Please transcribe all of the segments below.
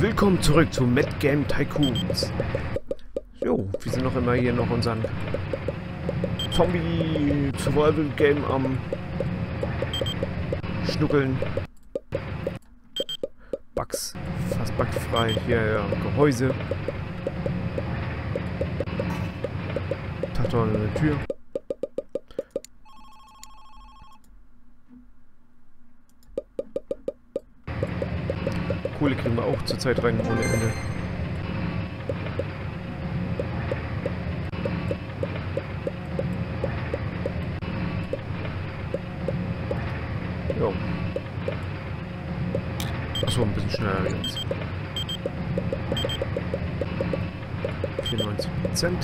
Willkommen zurück zu Mad Game Tycoons. Jo, wir sind noch immer hier noch unseren Zombie Survival Game am Schnuckeln. Bugs, fast bugfrei. Hier, ja, Gehäuse. Tato an der Tür. Kohle kriegen wir auch zurzeit rein ohne Ende. Jo. Achso, ein bisschen schneller jetzt. 94%.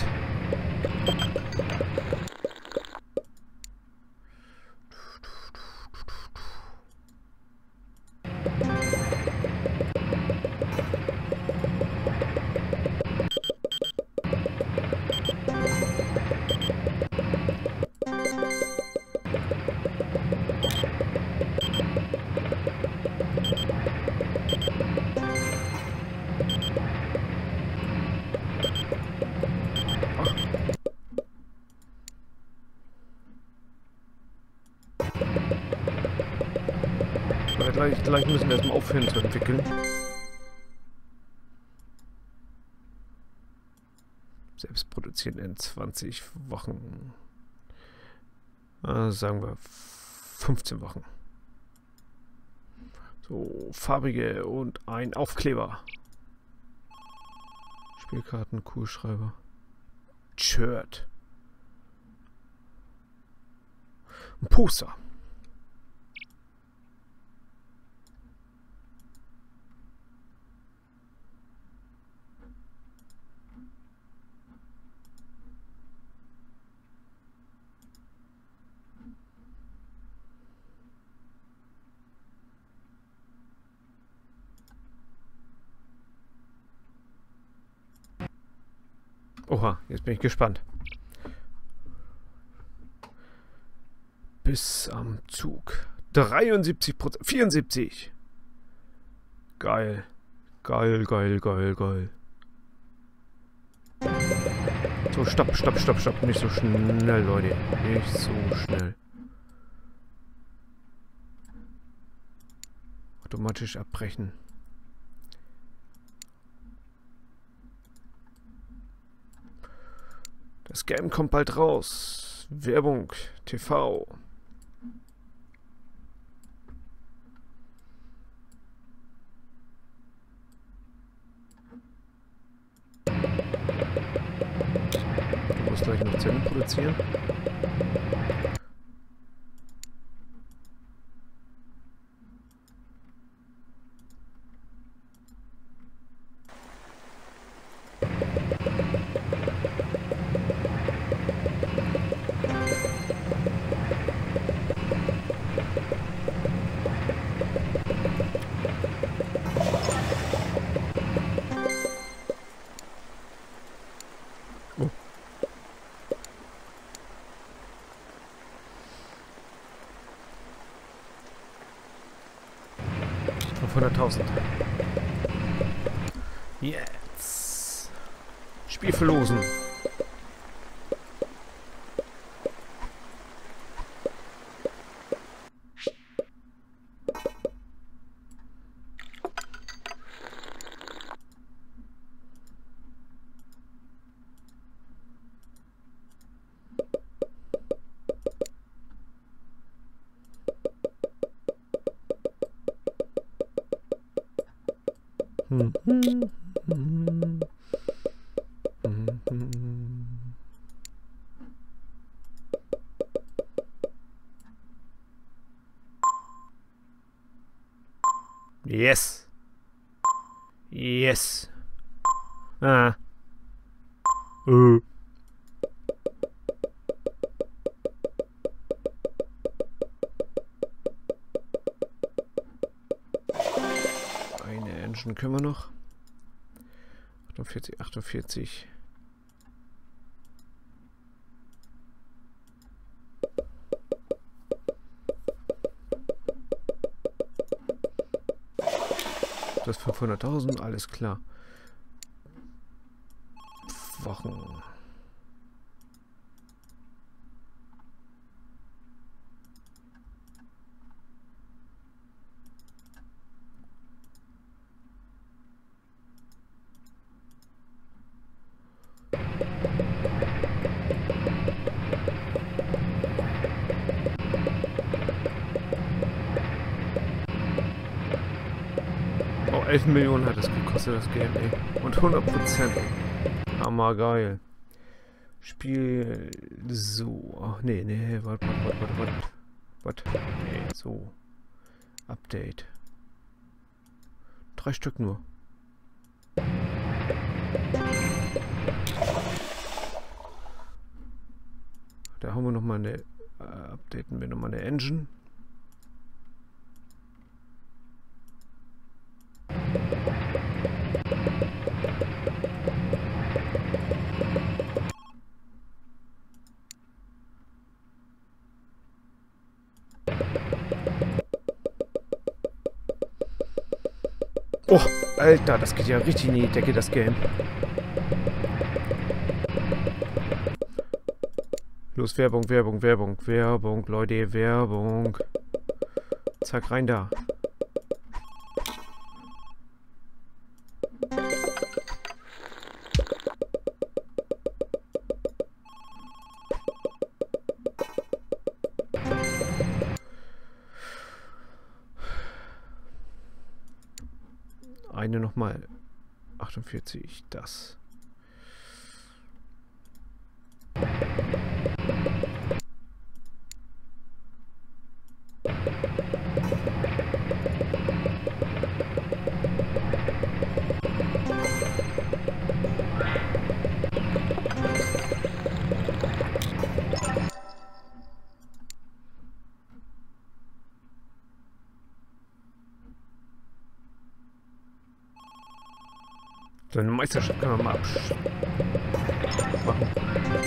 Gleich müssen wir erstmal aufhören zu entwickeln. Selbst produzieren in 20 Wochen. Sagen wir 15 Wochen. So, farbige und ein Aufkleber. Spielkarten, Kugelschreiber. Shirt. Ein Poster. Oha, jetzt bin ich gespannt. Bis am Zug. 73%. 74. Geil. Geil, geil, geil, geil. So, stopp, stopp, stopp, stopp. Nicht so schnell, Leute. Nicht so schnell. Automatisch abbrechen. Das Game kommt bald raus. Werbung, TV. Du musst gleich noch Zellen produzieren. Oh. 500.000. Jetzt. Spiel verlosen. Yes. Yes. Ah. Eine Engine können wir noch. 48, 48. Das 500.000, alles klar. Wochen. Oh, 11 Millionen hat es gekostet, das Game, ey. Und 100%. Hammergeil. Spiel so. Ach, nee, warte. Nee, so. Update. 3 Stück nur. Da haben wir nochmal eine. Updaten wir nochmal eine Engine. Oh, Alter, das geht ja richtig in die Decke, das Game. Los, Werbung, Leute, Werbung. Zack, rein da. Eine nochmal. 48, das. So eine Meisterschaft können wir mal machen.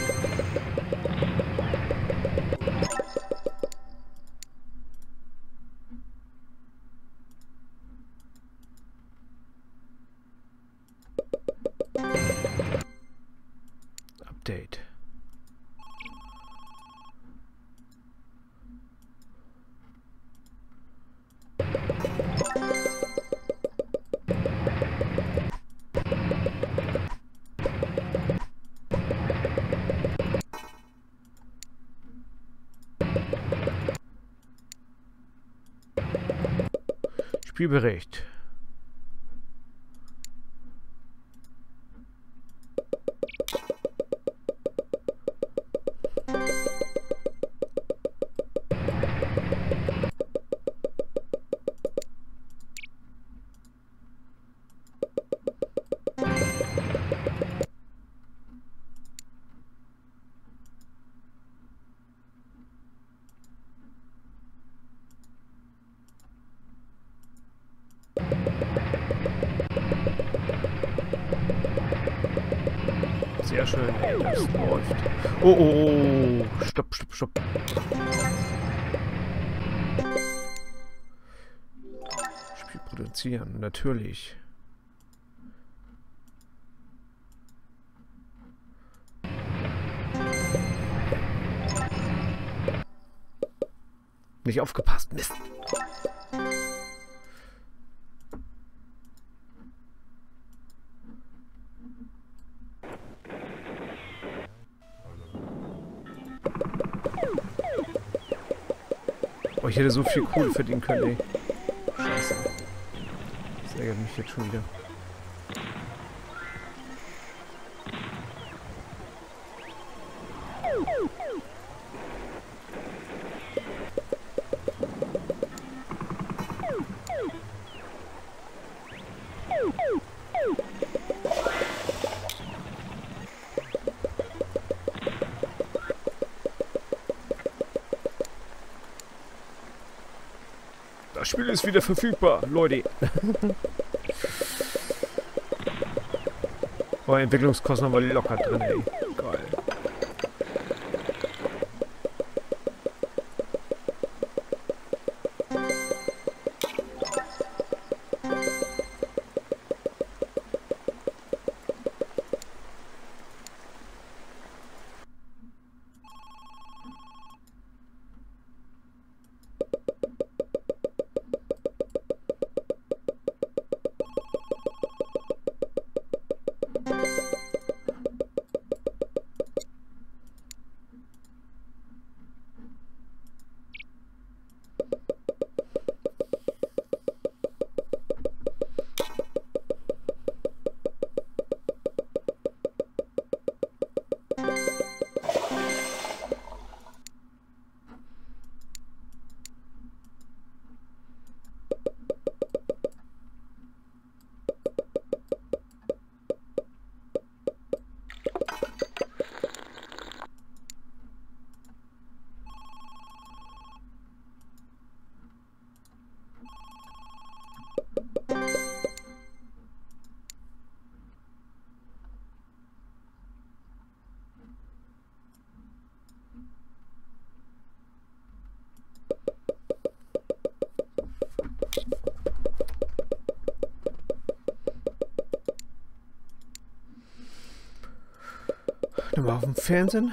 Update. Spielbericht. Sehr schön, ey, das läuft. Oh. Stopp. Spiel produzieren, natürlich. Nicht aufgepasst, Mist. Oh, ich hätte so viel Kohle verdienen können, ey. Scheiße. Das ärgert mich jetzt schon wieder. Das Spiel ist wieder verfügbar, Leute. Oh, Entwicklungskosten haben wir locker drin, ey. Geil. nochmal auf dem Fernsehen.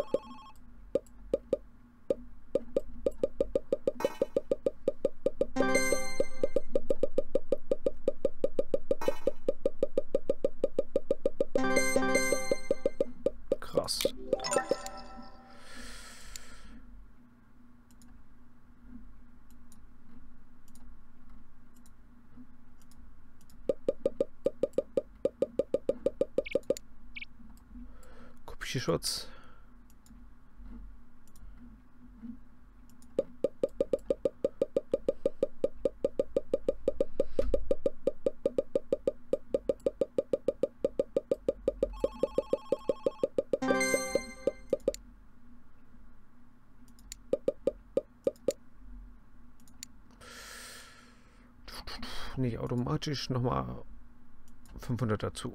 Krass. Kopierschutz. Nicht automatisch, nochmal 500 dazu.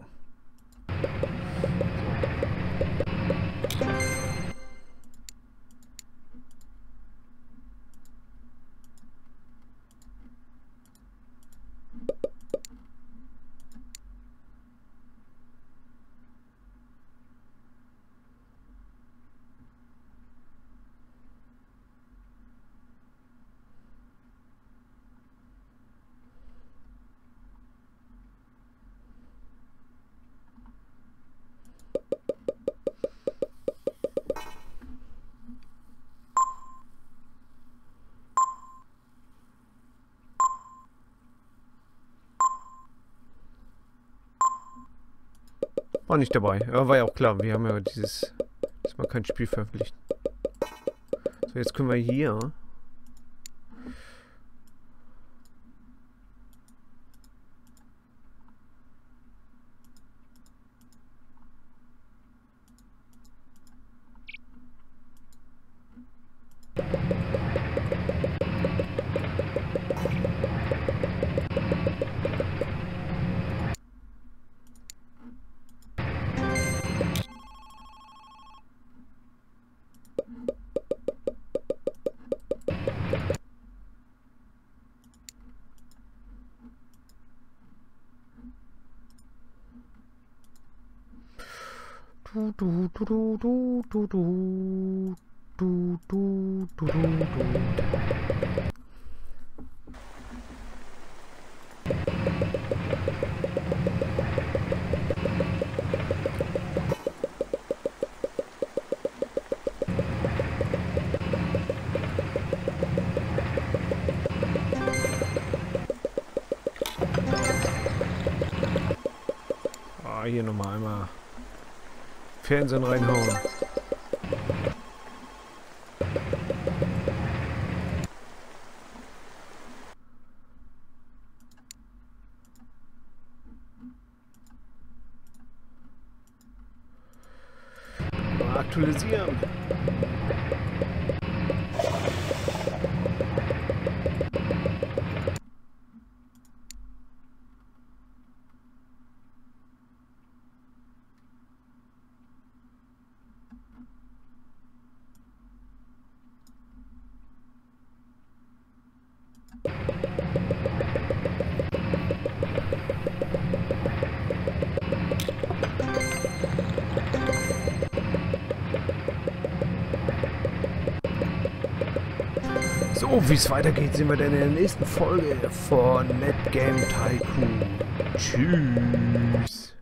War nicht dabei. Aber war ja auch klar, wir haben ja diesmal kein Spiel veröffentlicht. So, jetzt können wir hier. Hier nochmal einmal Fernsehen reinhauen. Mal aktualisieren. So, wie es weitergeht, sehen wir dann in der nächsten Folge von NetGame Tycoon. Tschüss.